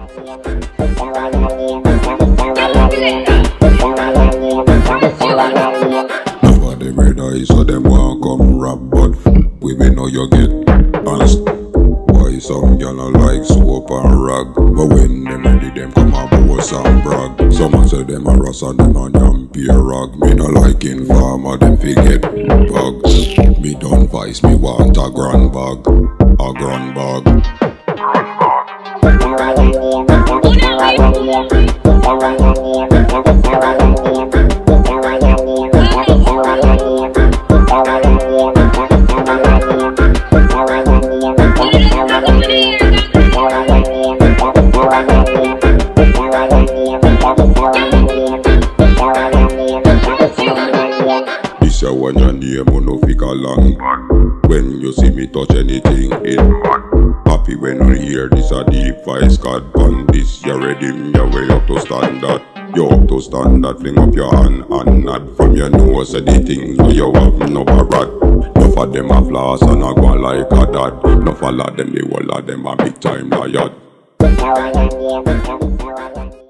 Nobody red eyes, so them want come rap, but we know you get honest. Why some gyal no like soap and rag, but when them ready, them come and boast and brag. Some say them a Ross and them a Yampy rag. Me no like informer, them forget bugs. Me don't vice, me want a grand bag, a grand bag. This a one your name on no figure long. When you see me touch anything, it happy when you hear this a deep voice card band. This you ready, you way up to standard. You up to standard, fling up your hand and nod from your nose. Say the things where you have no barat. Enough of them a floss and a go like a dad. Enough of them, the whole of them a big time liar.